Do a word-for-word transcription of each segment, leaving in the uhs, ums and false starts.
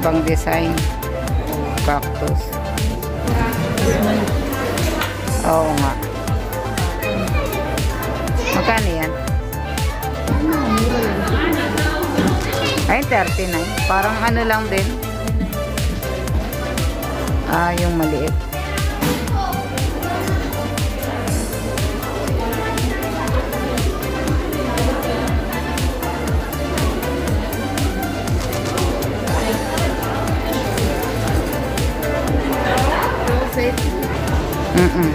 pang design. Cactus. Oo nga. Magkano yan? Ay, thirty-nine. Parang ano lang din. Ah, yung maliit. Mm-mm.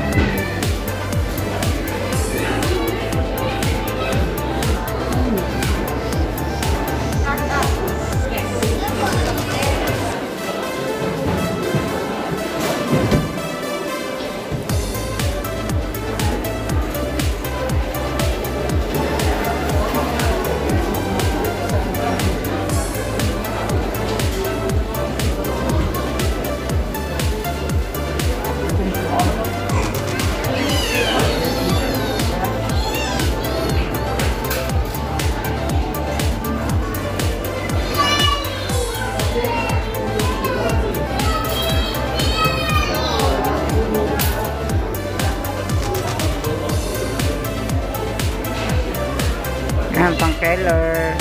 Ayan, pang keller.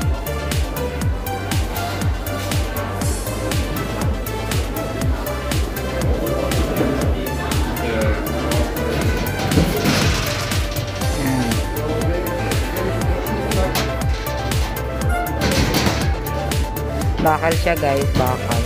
Ayan. Bakal siya guys, bakal.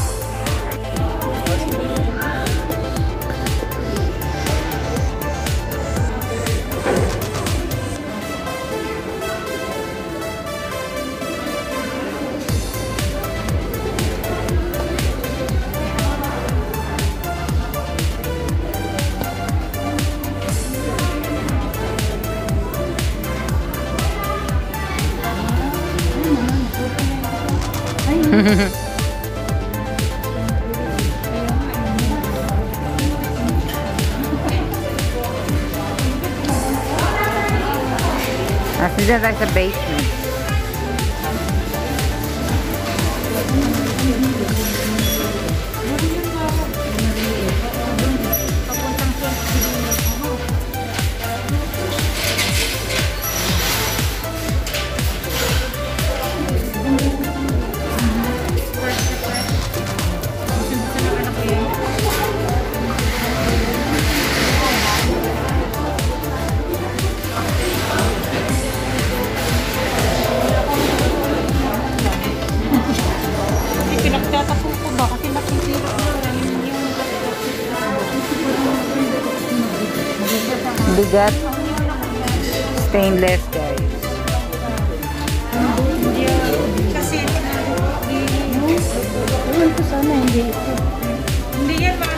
Nasa dyan tayo sa basement. Bigat. Stainless guys. Kasi hindi ko sana hindi ito. Hindi yan ba?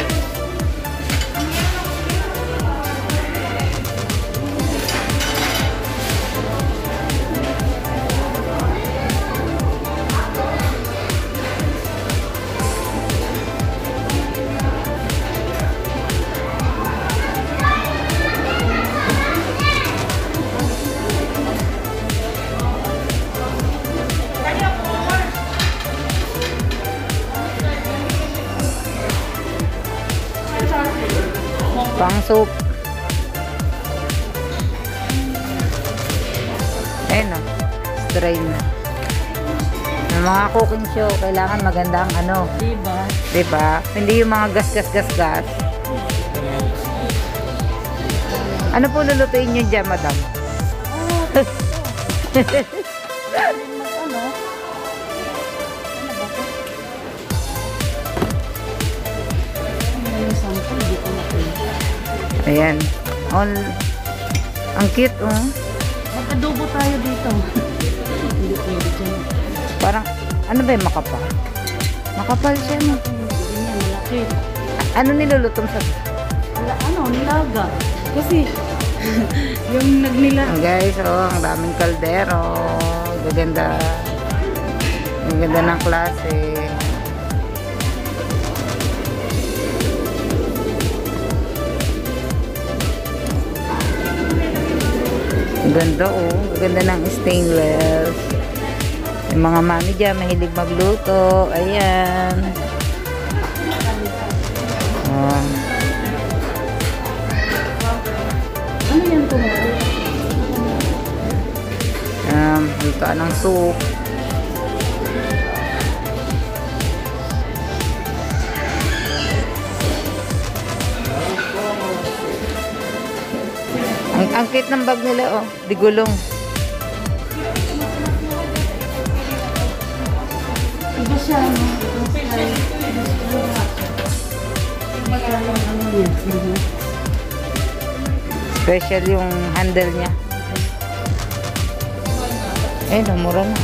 Pang soup. Ayun o. Strain na. Yung mga cooking show, kailangan magandang ano. Diba? Diba? Hindi yung mga gas-gas-gas-gas. Ano po lulutuin nyo dyan, madam? Oh, ano? Ayan. All, ang cute, oh. Mag-adobo tayo dito. Hindi pwede dyan. Parang, ano ba yung makapal? Makapal siya, no? Hindi niya, malaki. Ano nilulutom sa... Ala, ano, nilaga. Kasi, yung nagnila. Oh, guys, oh, ang daming kaldero. Gaganda. Ang ganda ng klase. Ganda oh. Ganda ng stainless. Yung mga mami dyan, mahilig magluto. Ayan. Oh. Ano yan po? Um, lutoan ng soup. Ang, ang cute ng bag nila, oh. Di gulong. Iba siya, no? Special yung handle niya. Eh, namura na.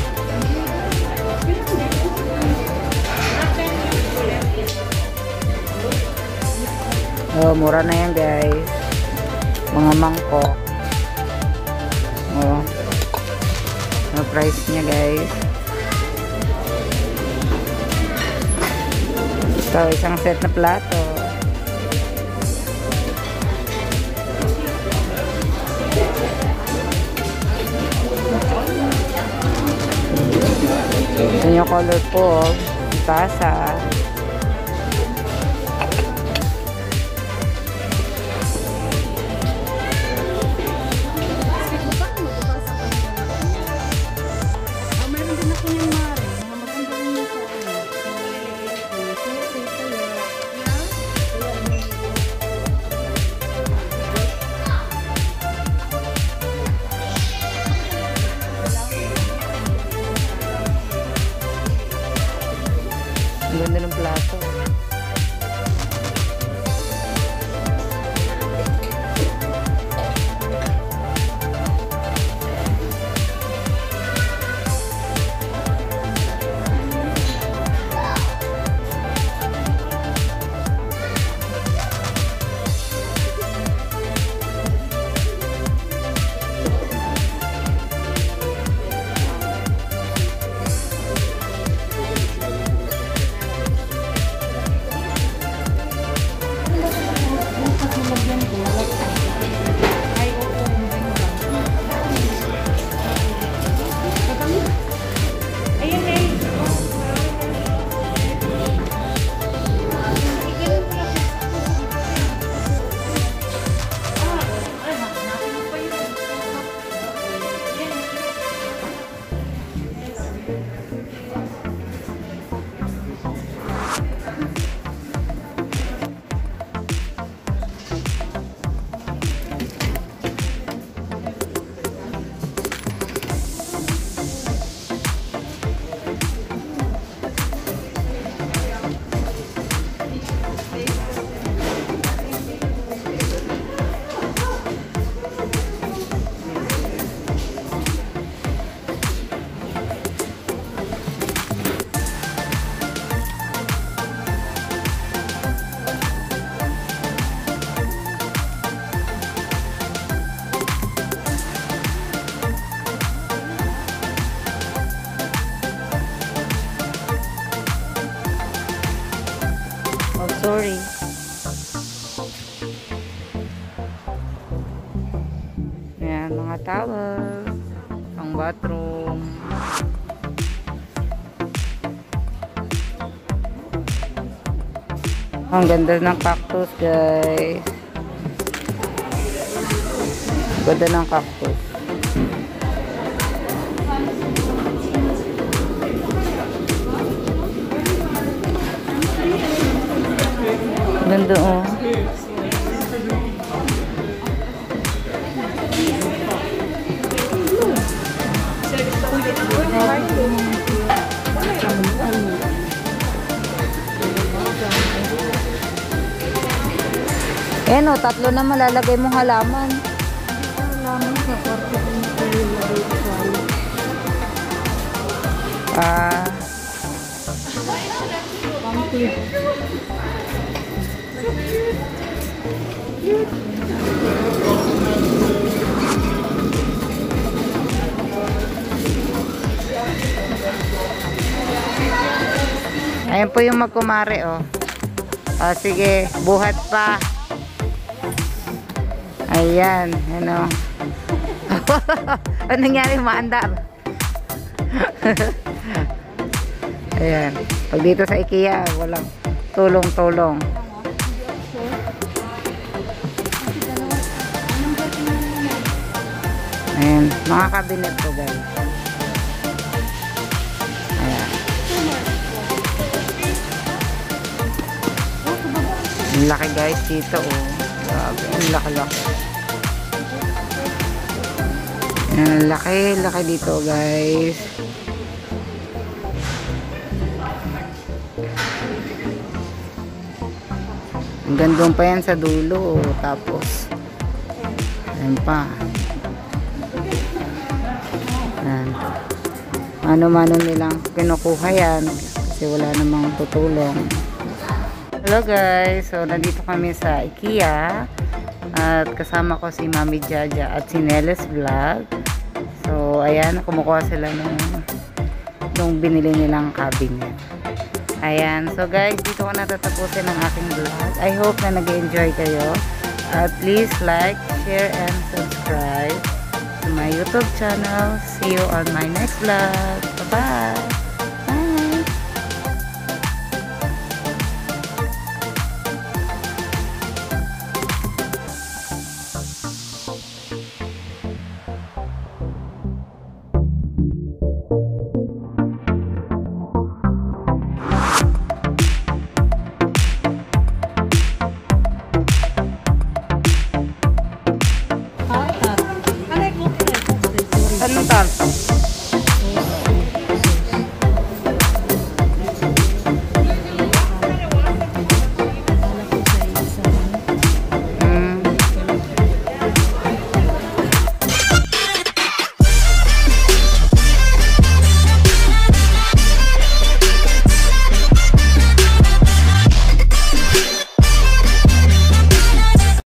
Oh, mura na yan, guys. Mga mangkok. Oh. Ano price niya, guys? Ito, isang set na plato. Ito yung color po. Tasa. Ang ganda ng plato. Sorry. Ayan, mga towel. Ang bathroom. Ang ganda ng cactus, guys. Ganda ng cactus. Ganda, oh. Eh no, tatlo na malalagay mong halaman. Halaman sa kwarto ko na ilagay ko sa ano. Ah. Pampi. Ayan po yung magkumare, oh. O, sige, buhat pa. Ayan, ano. Anong nangyari, maandar? Ayan. Pag dito sa IKEA, walang tulong-tulong. Ayan. Mga cabinet ko, guys. Ayan. Ang laki, guys, dito, oh. Grabe, ang laki-laki. Ang laki, laki dito, guys. Hanggang doon pa yan sa dulo, oh. Tapos ayan pa. Ayan. Mano-mano nilang kinukuha yan kasi wala namang tutulong. Hello guys, so nandito kami sa IKEA at kasama ko si Mami Jaja at si Neles Vlog. So ayan, kumukuha sila nung, nung binili nilang cabinet. Ayan, so guys, dito ko natatapusin ang aking vlog. I hope na nag-enjoy kayo. At please like, share, and subscribe to my YouTube channel. See you on my next vlog. Bye-bye! Bye! Anong tarto?